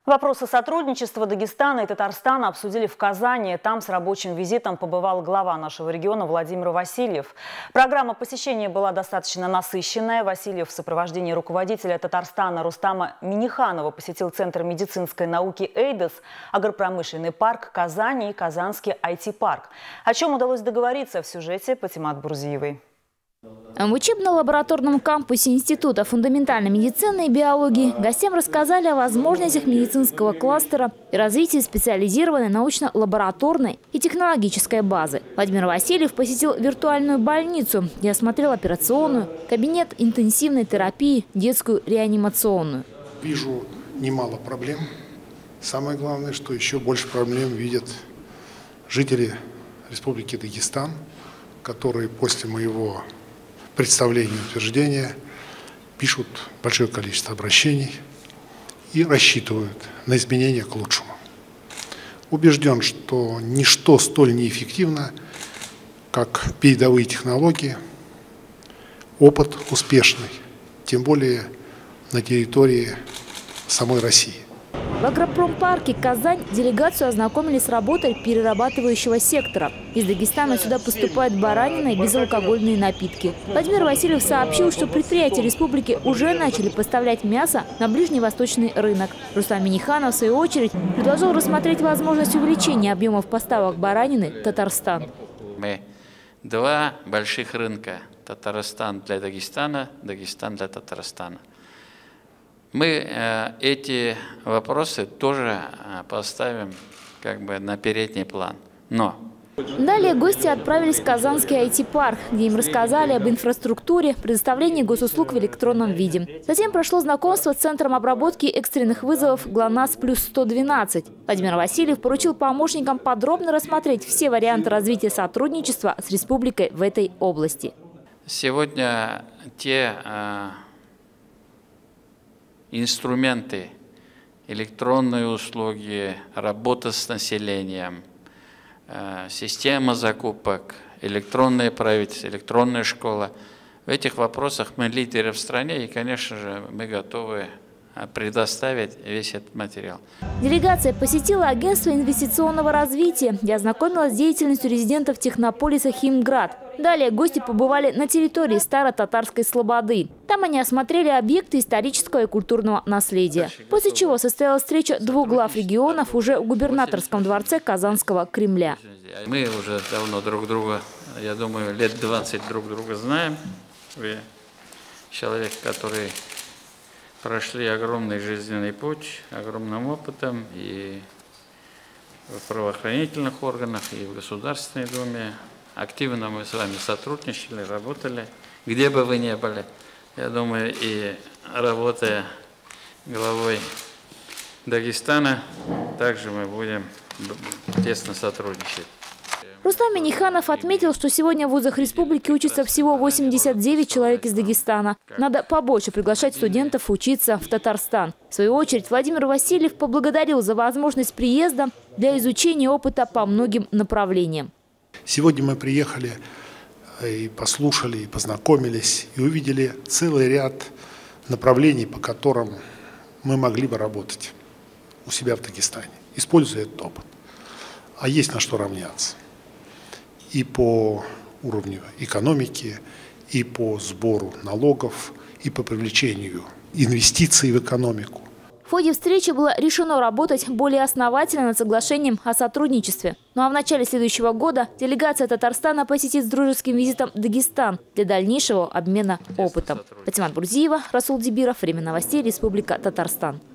Вопросы сотрудничества Дагестана и Татарстана обсудили в Казани. Там с рабочим визитом побывал глава нашего региона Владимир Васильев. Программа посещения была достаточно насыщенная. Васильев в сопровождении руководителя Татарстана Рустама Миниханова посетил Центр медицинской науки «Эйдес», агропромышленный парк Казани и Казанский IT-парк. О чем удалось договориться в сюжете Патимат Бурзиевой. В учебно-лабораторном кампусе Института фундаментальной медицины и биологии гостям рассказали о возможностях медицинского кластера и развитии специализированной научно-лабораторной и технологической базы. Владимир Васильев посетил виртуальную больницу, где осмотрел операционную, кабинет интенсивной терапии, детскую реанимационную. Вижу немало проблем. Самое главное, что еще больше проблем видят жители Республики Дагестан, которые после моего представления и утверждения пишут большое количество обращений и рассчитывают на изменения к лучшему. Убежден, что ничто столь неэффективно, как передовые технологии, опыт успешный, тем более на территории самой России. В агропромпарке «Казань» делегацию ознакомили с работой перерабатывающего сектора. Из Дагестана сюда поступают баранина и безалкогольные напитки. Владимир Васильев сообщил, что предприятия республики уже начали поставлять мясо на ближневосточный рынок. Рустам Миниханов, в свою очередь, предложил рассмотреть возможность увеличения объемов поставок баранины в Татарстан. Мы два больших рынка – Татарстан для Дагестана, Дагестан для Татарстана. Мы эти вопросы тоже поставим на передний план. Но далее гости отправились в Казанский IT-парк, где им рассказали об инфраструктуре, предоставлении госуслуг в электронном виде. Затем прошло знакомство с Центром обработки экстренных вызовов ГЛОНАСС+112. Владимир Васильев поручил помощникам подробно рассмотреть все варианты развития сотрудничества с республикой в этой области. Сегодня те инструменты, электронные услуги, работа с населением, система закупок, электронное правительство, электронная школа. В этих вопросах мы лидеры в стране и, конечно же, мы готовы предоставить весь этот материал. Делегация посетила агентство инвестиционного развития, где ознакомилась с деятельностью резидентов технополиса «Химград». Далее гости побывали на территории Старо-Татарской Слободы. Там они осмотрели объекты исторического и культурного наследия. После чего состоялась встреча двух глав регионов уже в губернаторском дворце Казанского Кремля. Мы уже давно друг друга, я думаю, лет 20 друг друга знаем. Вы человек, который прошли огромный жизненный путь, огромным опытом и в правоохранительных органах, и в Государственной Думе. Активно мы с вами сотрудничали, работали, где бы вы ни были. Я думаю, и работая главой Дагестана, также мы будем тесно сотрудничать. Рустам Миниханов отметил, что сегодня в вузах республики учатся всего 89 человек из Дагестана. Надо побольше приглашать студентов учиться в Татарстан. В свою очередь Владимир Васильев поблагодарил за возможность приезда для изучения опыта по многим направлениям. Сегодня мы приехали и послушали, и познакомились, и увидели целый ряд направлений, по которым мы могли бы работать у себя в Дагестане, используя этот опыт. А есть на что равняться. И по уровню экономики, и по сбору налогов, и по привлечению инвестиций в экономику. В ходе встречи было решено работать более основательно над соглашением о сотрудничестве. Ну а в начале следующего года делегация Татарстана посетит с дружеским визитом Дагестан для дальнейшего обмена опытом. Патимат Бурзиева, Расул Дибиров, Время новостей, Республика Татарстан.